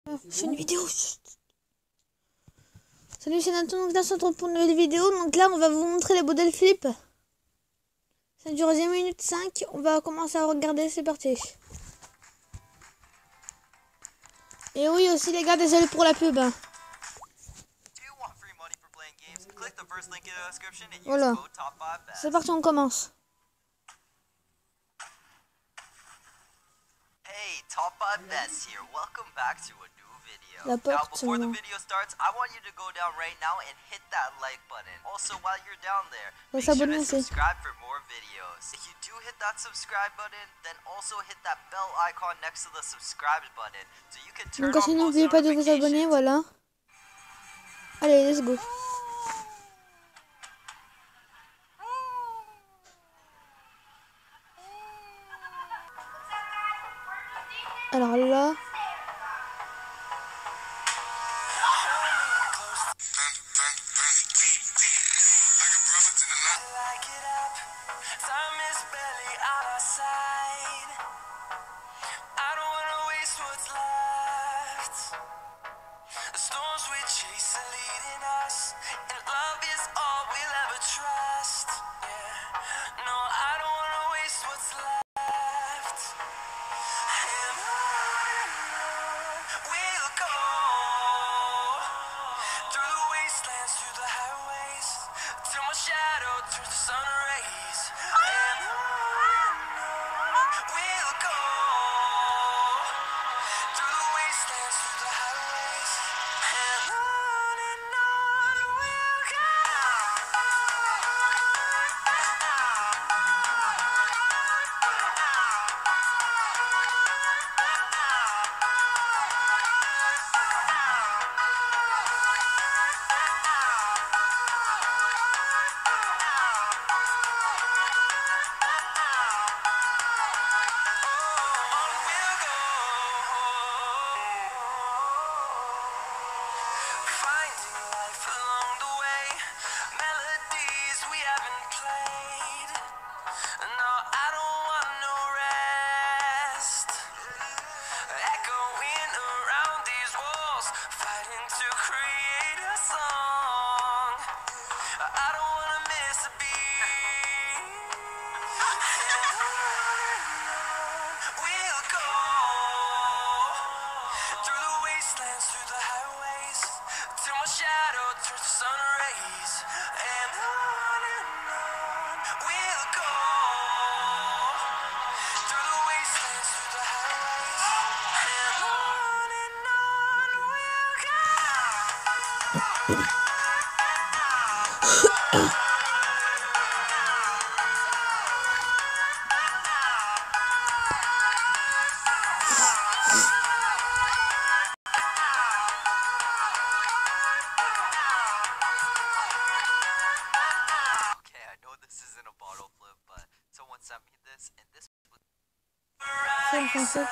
C'est une vidéo. Salut, c'est Nathan, donc là, on se retrouve pour une nouvelle vidéo. Donc là, on va vous montrer les modèles flip. Ça dure 1 minute 5. On va commencer à regarder, c'est parti. Et oui, aussi, les gars, désolé pour la pub. Voilà. C'est parti, on commence. Hey, Top 5 Best here. Welcome back to a new video. La Now, porte, before the video starts, I want you to go down right now and hit that like button. Also, while you're down there, make sure to subscribe for more videos. If you do hit that subscribe button, then also hit that bell icon next to the subscribe button so you can turn on Donc, sinon, post n'oubliez pas de vous abonner, notifications. voilà. Allez, let's go. Alors là... C'est en français.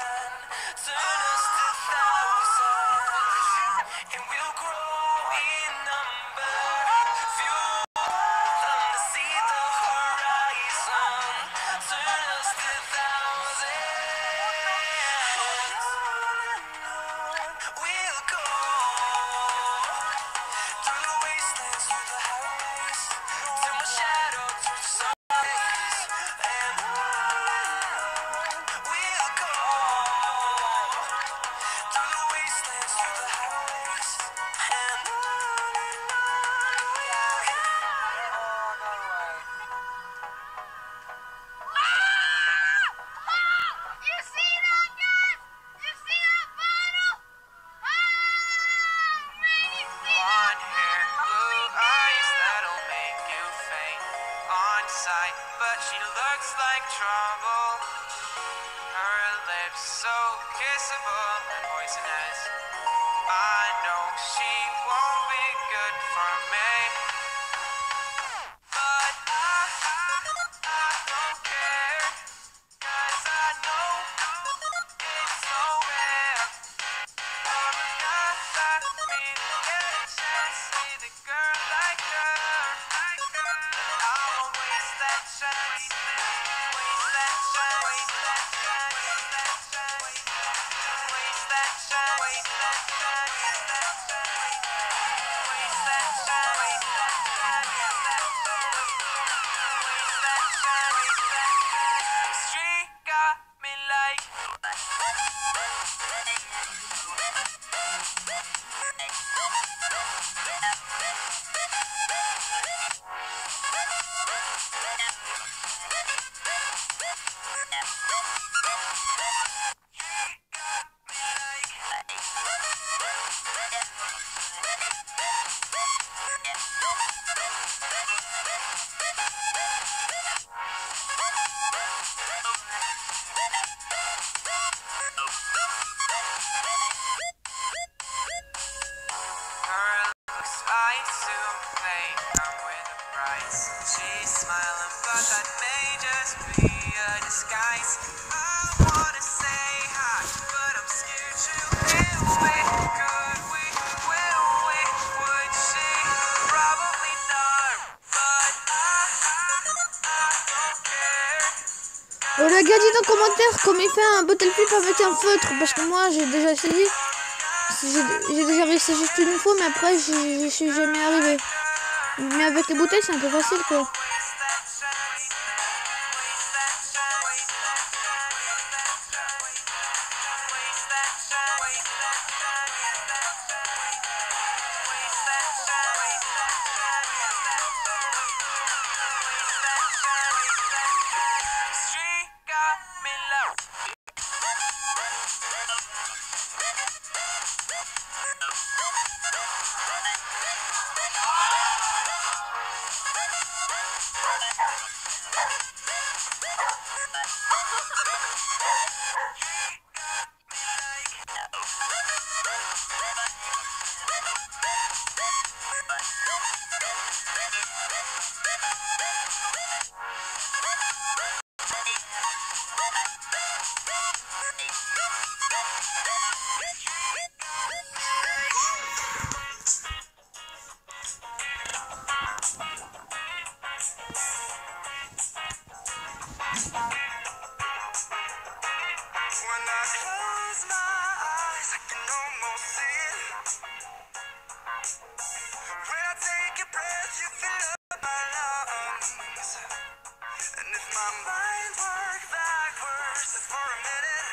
But she looks like trouble. Her lips so kissable and poisonous. I know she won't be good for me. But I don't care, 'cause I know it's so rare for another me to get a chance with a girl like her. I won't waste that chance. Waste that chance. Waste that chance. Waste that chance. gars, dites en commentaire comment il fait un bottle flip avec un feutre. Parce que moi, j'ai déjà essayé. J'ai déjà réussi juste une fois, mais après, je suis jamais arrivé. Mais avec les bouteilles, c'est un peu facile, quoi. When I close my eyes, I can almost see it. When I take a breath, you fill up my lungs. And if my mind worked backwards just for a minute,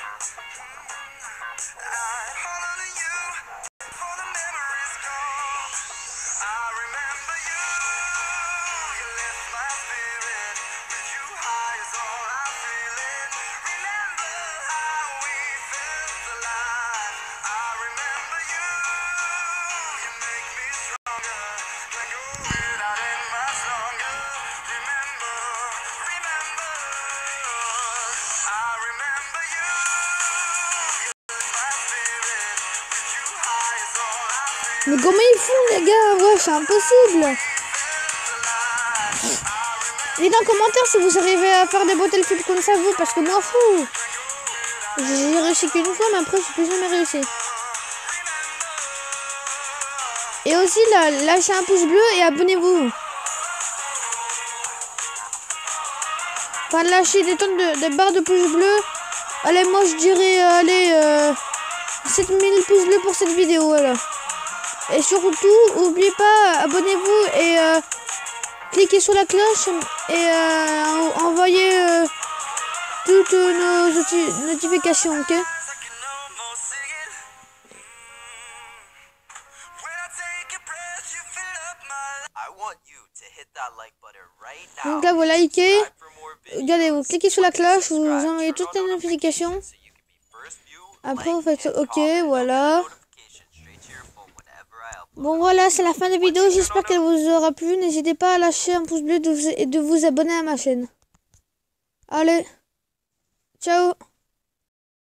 I'd hold on to you before the memory's gone. I remember you, you lift my spirit. With you high is all I'm feeling. Remember how we felt alive. I remember you, you make me stronger. Can't go without it much longer. Remember, remember, I remember you, you lift my spirit. With you high is all I'm feeling. Mais comment ils font, les gars? Ouais, c'est impossible. Dites en commentaire si vous arrivez à faire des bottle flips comme ça, vous, parce que moi, fou. J'ai réussi qu'une fois, mais après, je peux jamais réussi. Et aussi, là, lâchez un pouce bleu et abonnez-vous. Enfin, lâchez des tonnes de barres de pouces bleus. Allez, moi, je dirais, allez, 7000 pouces bleus pour cette vidéo, voilà. Et surtout, n'oubliez pas, abonnez-vous et cliquez sur la cloche et envoyez toutes nos notifications, ok? I can almost see it. When I take a breath, you fill up my life. I want you to hit that like button right now. Donc là, vous likez. Subscribe for more videos. Regardez, vous cliquez sur la cloche, vous Subscribe, envoyez turn toutes on les notifications. notifications so you can be first view, Après, vous like, faites and OK, comment. voilà. Notifications straight to your phone whenever I upload. Bon, voilà, c'est la fin de la vidéo. J'espère qu'elle vous aura plu. N'hésitez pas à lâcher un pouce bleu et de vous abonner à ma chaîne. Allez, ciao!